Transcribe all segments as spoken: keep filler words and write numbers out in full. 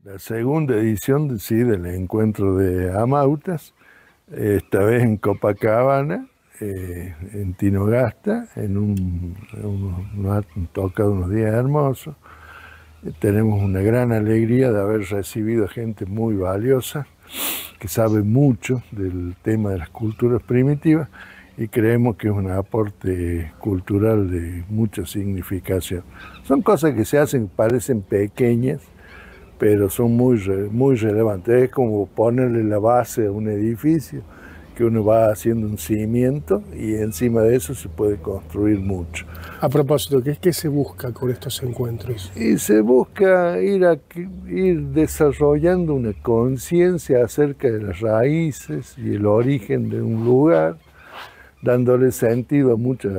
La segunda edición, sí, del encuentro de Amautas, esta vez en Copacabana, eh, en Tinogasta, en un, un, nos han tocado unos días hermosos. Eh, tenemos una gran alegría de haber recibido gente muy valiosa, que sabe mucho del tema de las culturas primitivas, y creemos que es un aporte cultural de mucha significación. Son cosas que se hacen, parecen pequeñas, pero son muy, muy relevantes. Es como ponerle la base a un edificio, que uno va haciendo un cimiento y encima de eso se puede construir mucho. A propósito, ¿qué es que se busca con estos encuentros? Y se busca ir, a, ir desarrollando una conciencia acerca de las raíces y el origen de un lugar, dándole sentido a muchas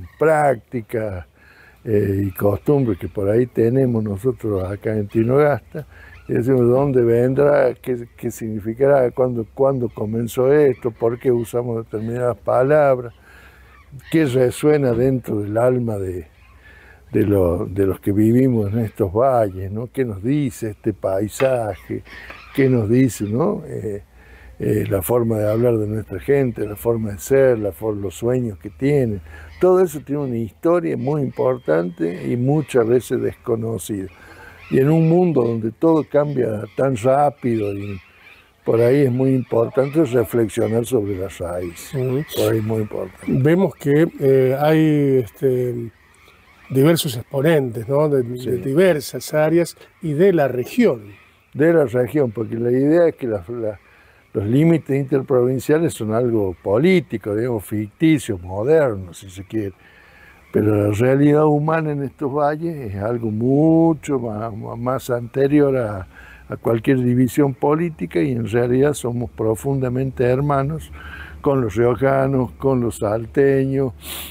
prácticas eh, y costumbres que por ahí tenemos nosotros acá en Tinogasta. Y decimos, ¿dónde vendrá? ¿Qué, qué significará? ¿Cuándo, ¿Cuándo comenzó esto? ¿Por qué usamos determinadas palabras? ¿Qué resuena dentro del alma de, de, lo, de los que vivimos en estos valles, ¿no? ¿Qué nos dice este paisaje? ¿Qué nos dice, ¿no? Eh, eh, la forma de hablar de nuestra gente, la forma de ser, la for los sueños que tienen? Todo eso tiene una historia muy importante y muchas veces desconocida. Y en un mundo donde todo cambia tan rápido, y por ahí es muy importante reflexionar sobre las raíces. Uh-huh. Por ahí es muy importante. Vemos que eh, hay este, diversos exponentes, ¿no? de, sí. de diversas áreas y de la región. De la región, porque la idea es que la, la, los límites interprovinciales son algo político, digamos, ficticio, moderno, si se quiere. Pero la realidad humana en estos valles es algo mucho más, más anterior a, a cualquier división política, y en realidad somos profundamente hermanos con los riojanos, con los salteños,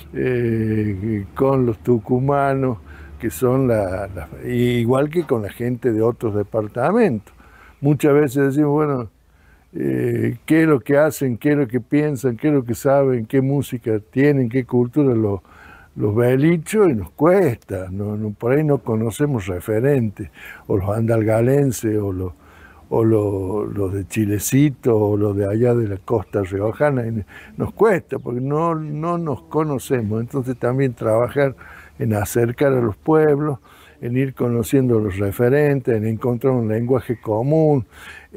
eh, con los tucumanos, que son la, la, igual que con la gente de otros departamentos. Muchas veces decimos, bueno, eh, qué es lo que hacen, qué es lo que piensan, qué es lo que saben, qué música tienen, qué cultura los los belichos, y nos cuesta, no, no, por ahí no conocemos referentes, o los andalgalenses, o los, o los, los de Chilecito, o los de allá de la costa riojana, nos cuesta, porque no, no nos conocemos. Entonces también trabajar en acercar a los pueblos, en ir conociendo los referentes, en encontrar un lenguaje común,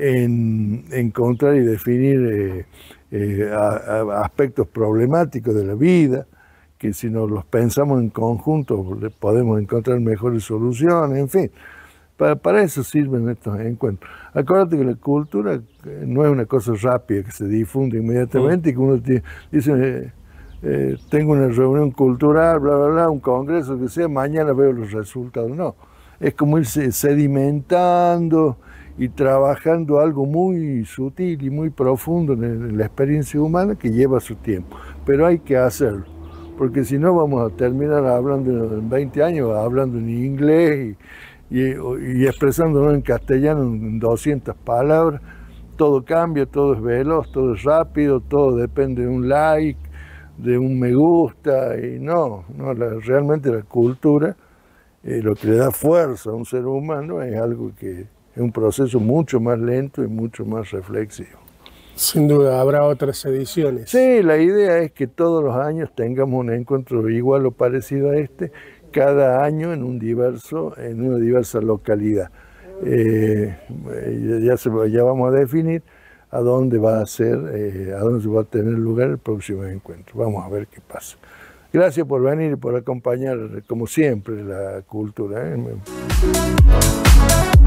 en encontrar y definir eh, eh, a, a aspectos problemáticos de la vida, que si nos los pensamos en conjunto podemos encontrar mejores soluciones, en fin. Para, para eso sirven estos encuentros. Acuérdate que la cultura no es una cosa rápida que se difunde inmediatamente, sí. Y que uno tiene, dice, eh, eh, tengo una reunión cultural, bla, bla, bla, un congreso, que sea, mañana veo los resultados. No, es como irse sedimentando y trabajando algo muy sutil y muy profundo en la experiencia humana, que lleva su tiempo, pero hay que hacerlo. Porque si no vamos a terminar hablando en veinte años, hablando en inglés y, y, y expresándonos en castellano en doscientas palabras. Todo cambia, todo es veloz, todo es rápido, todo depende de un like, de un me gusta, y no, no la, realmente la cultura, eh, lo que le da fuerza a un ser humano es algo que es un proceso mucho más lento y mucho más reflexivo. Sin duda, habrá otras ediciones. Sí, la idea es que todos los años tengamos un encuentro igual o parecido a este, cada año en, un diverso, en una diversa localidad. Eh, ya, se, ya vamos a definir a dónde va a ser, eh, a dónde se va a tener lugar el próximo encuentro. Vamos a ver qué pasa. Gracias por venir y por acompañar, como siempre, la cultura, ¿eh?